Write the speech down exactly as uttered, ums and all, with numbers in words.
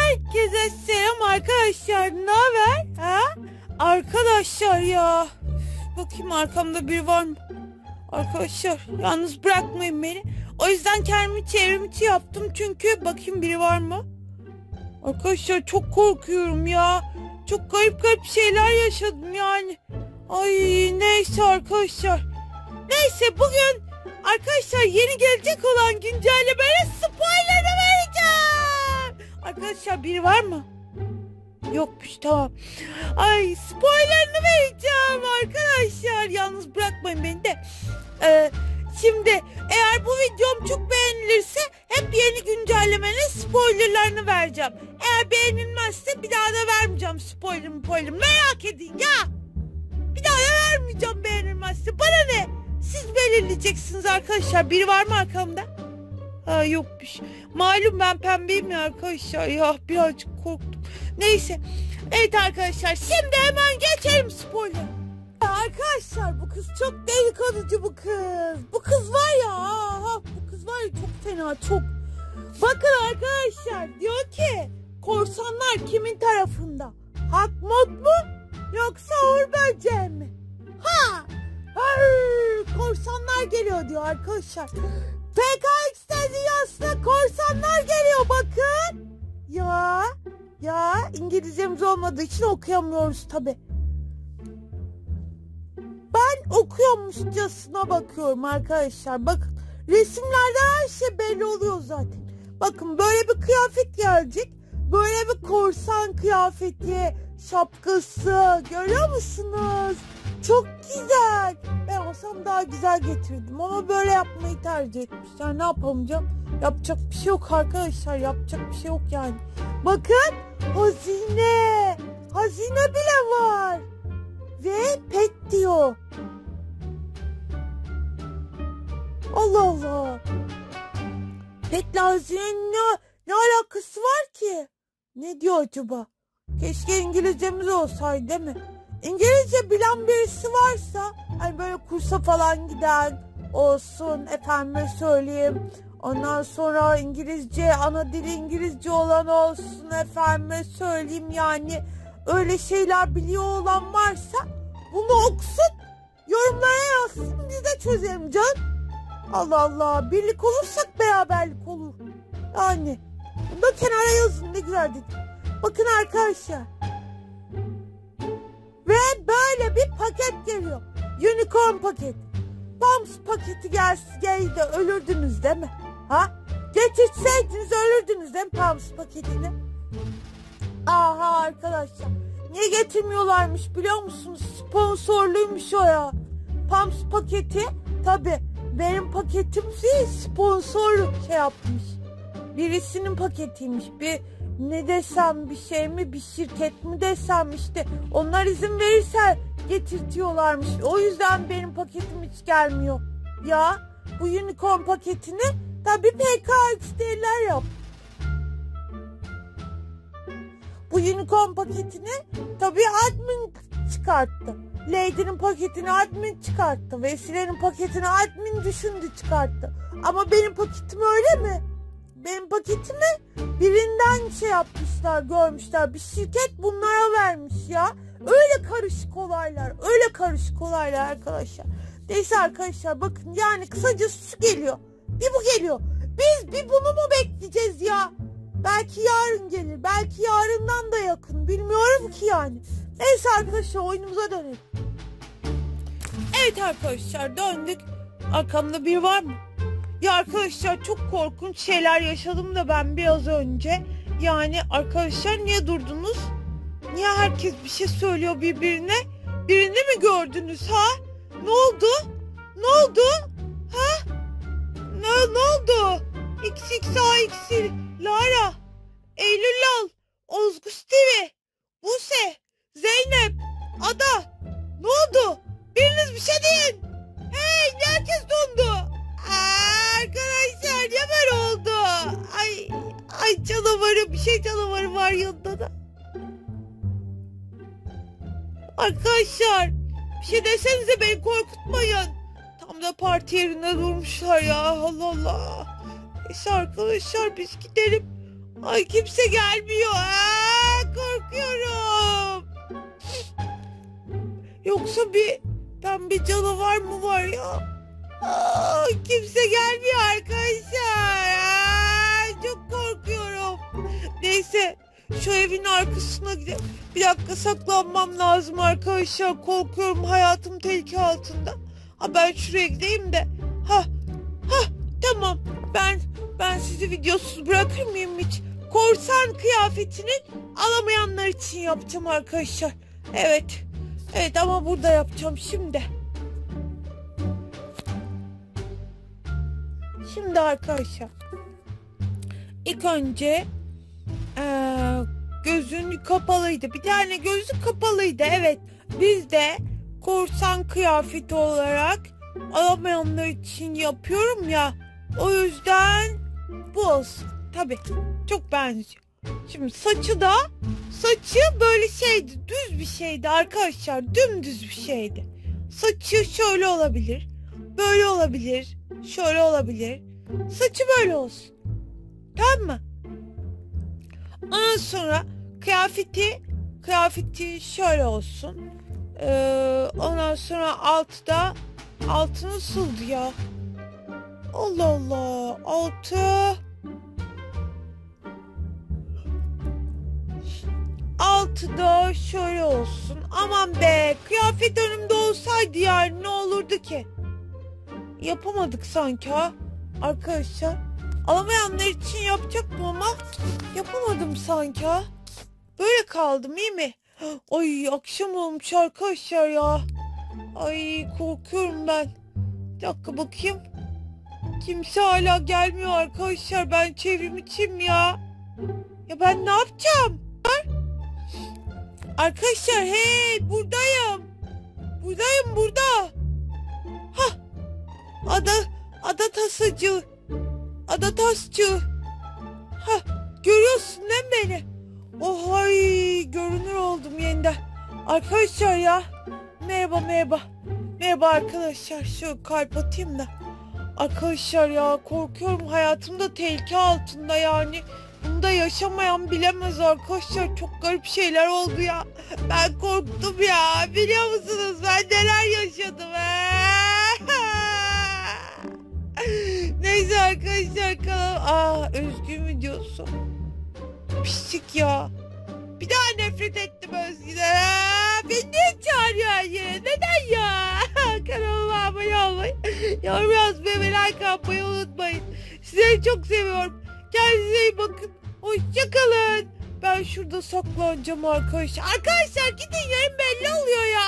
Herkese selam arkadaşlar. Ne haber? Ha? Arkadaşlar ya. Bakayım arkamda biri var mı? Arkadaşlar yalnız bırakmayın beni. O yüzden kendimi çevrimiçi yaptım. Çünkü bakayım biri var mı? Arkadaşlar çok korkuyorum ya. Çok garip garip şeyler yaşadım yani. Ay neyse arkadaşlar. Neyse bugün arkadaşlar yeni gelecek olan güncellemeye spoiler'ı vereceğim. Arkadaşlar biri var mı? Yokmuş, tamam. Ay spoiler'ını vereceğim arkadaşlar. Yalnız bırakmayın beni de. Ee, şimdi eğer bu videom çok beğenilirse hep yeni güncellemenin spoilerlarını vereceğim. Eğer beğenilmezse bir daha da vermeyeceğim spoiler spoiler. Merak edin ya. Bir daha da vermeyeceğim beğenilmezse. Bana ne? Siz belirleyeceksiniz arkadaşlar. Biri var mı arkamda? Ha yokmuş. Malum ben pembeyim ya arkadaşlar. Ya birazcık korktum. Neyse. Evet arkadaşlar. Şimdi hemen geçelim spoiler. Arkadaşlar bu kız çok delikalıcı bu kız. Bu kız var ya. Ha, bu kız var ya çok fena çok. Bakın arkadaşlar. Diyor ki korsanlar kimin tarafında? Hakmot mu? Yoksa Uğur Böceği mi? Ha! Hayır, korsanlar geliyor diyor arkadaşlar. P K X dünyasına korsanlar geliyor bakın. Ya ya İngilizcemiz olmadığı için okuyamıyoruz tabi. Ben okuyormuşçasına bakıyorum arkadaşlar. Bakın resimlerden her şey belli oluyor zaten. Bakın böyle bir kıyafet gelecek. Böyle bir korsan kıyafeti, şapkası görüyor musunuz? Çok güzel. Ben olsam daha güzel getirdim ama böyle yapmayı tercih etmişler. Ne yapamayacağım? Yapacak bir şey yok arkadaşlar. Yapacak bir şey yok yani. Bakın hazine. Hazine bile var. Ve pet diyor. Allah Allah. Petle hazinenin ne, ne alakası var ki? Ne diyor acaba? Keşke İngilizcemiz olsaydı değil mi? İngilizce bilen birisi varsa hani böyle kursa falan giden olsun, efendime söyleyeyim. Ondan sonra İngilizce, ana dili İngilizce olan olsun, efendime söyleyeyim yani. Öyle şeyler biliyor olan varsa bunu okusun, yorumlara yazsın, biz de çözelim can. Allah Allah, birlik olursak beraberlik olur. Yani bunu da kenara yazın, ne güzel dedim. Bakın arkadaşlar. Ve böyle bir paket geliyor. Unicorn paket. Pams paketi gelsin geldi ölürdünüz değil mi? Ha? Getirseydiniz ölürdünüz değil mi Pams paketini? Aha arkadaşlar. Niye getirmiyorlarmış biliyor musunuz? Sponsorluymuş o ya. Pams paketi tabi benim paketim değil, sponsor şey yapmış. Birisinin paketiymiş. Bir ne desem bir şey mi, bir şirket mi desem işte onlar izin verirse getirtiyorlarmış. O yüzden benim paketim hiç gelmiyor. Ya bu unicorn paketini tabii P K X'liler yap. Bu unicorn paketini tabii admin çıkarttı. Lady'nin paketini admin çıkarttı. Vesile'nin paketini admin düşündü çıkarttı. Ama benim paketim öyle mi? Benim paketimi birinden şey yapmışlar, görmüşler. Bir şirket bunlara vermiş ya. Öyle karışık olaylar. Öyle karışık olaylar arkadaşlar. Neyse arkadaşlar bakın yani kısacası şu geliyor. Bir bu geliyor. Biz bir bunu mu bekleyeceğiz ya? Belki yarın gelir. Belki yarından da yakın. Bilmiyorum ki yani. Neyse arkadaşlar oyunumuza dönelim. Evet arkadaşlar döndük. Arkamda biri var mı? Ya arkadaşlar çok korkunç şeyler yaşadım da ben biraz önce. Yani arkadaşlar niye durdunuz? Niye herkes bir şey söylüyor birbirine? Birini mi gördünüz ha? Ne oldu? Ne oldu? Ha? Ne, ne oldu? X X A X, Lara, Eylül Lal, Ozgus T V, Buse, Zeynep, Ada. Ne oldu? Biriniz bir şey deyin. Hey herkes dondu. Aa, arkadaşlar niye böyle oldu? Ay, ay canavarı bir şey canavarı var yanında da. Arkadaşlar bir şey desenize beni korkutmayın. Tam da parti yerinde durmuşlar ya Allah Allah. Neyse arkadaşlar biz gidelim. Ay kimse gelmiyor. Aa, korkuyorum. Yoksa bir pembe canavar mı var ya? Aa, kimse gelmiyor arkadaşlar. Aa, çok korkuyorum. Neyse şu evin arkasına gidelim. Bir dakika saklanmam lazım arkadaşlar. Korkuyorum, hayatım tehlike altında. Ha, ben şuraya gideyim de. Ha, ha tamam. Ben ben sizi videosuz bırakır mıyım hiç? Korsan kıyafetini alamayanlar için yapacağım arkadaşlar. Evet. Evet ama burada yapacağım şimdi. Şimdi arkadaşlar. İlk önce ee, gözün kapalıydı. Bir tane gözü kapalıydı. Evet. Biz de korsan kıyafeti olarak alamayanlar için yapıyorum ya. O yüzden bu olsun. Tabii. Çok benziyor. Şimdi saçı da saçı böyle şeydi. Düz bir şeydi arkadaşlar. Dümdüz bir şeydi. Saçı şöyle olabilir. Böyle olabilir. Şöyle olabilir. Saçı böyle olsun. Tamam mı? Ondan sonra kıyafeti kıyafeti şöyle olsun. Ee, ondan sonra altı da altı nasıldı ya? Allah Allah. Altı altı da şöyle olsun. Aman be. Kıyafet önümde olsaydı yani ne olurdu ki? Yapamadık sanki ha. Arkadaşlar. Alamayanlar için yapacaktım ama yapamadım sanki ha. Böyle kaldım iyi mi? Ay akşam olmuş arkadaşlar ya. Ay korkuyorum ben. Bir dakika bakayım. Kimse hala gelmiyor arkadaşlar. Ben çevrim içim ya. Ya ben ne yapacağım? Arkadaşlar hey buradayım. Buradayım burada. Hah. Ada, ada tasacı. Ada tasçı. Hah. Görüyorsun değil mi beni? Oh ay görünür oldum yeniden. Arkadaşlar ya. Merhaba merhaba. Merhaba arkadaşlar. Şu kalp atayım da. Arkadaşlar ya korkuyorum. Hayatımda tehlike altında yani. Bunu da yaşamayan bilemez arkadaşlar. Çok garip şeyler oldu ya. Ben korktum ya. Biliyor musunuz ben neler yaşadım. Neyse arkadaşlar kalalım. Aa Özgün videosu. Pislik ya. Bir daha nefret ettim Özgün'den. Aa, beni niye çağırıyor her yere? Neden ya? Kanalıma abone olmayı, yorum yazmayı ve like atmayı unutmayın. Sizleri çok seviyorum. Kendinize iyi bakın. Hoşçakalın. Ben şurada saklanacağım arkadaşlar. Arkadaşlar gidin yerim belli oluyor ya.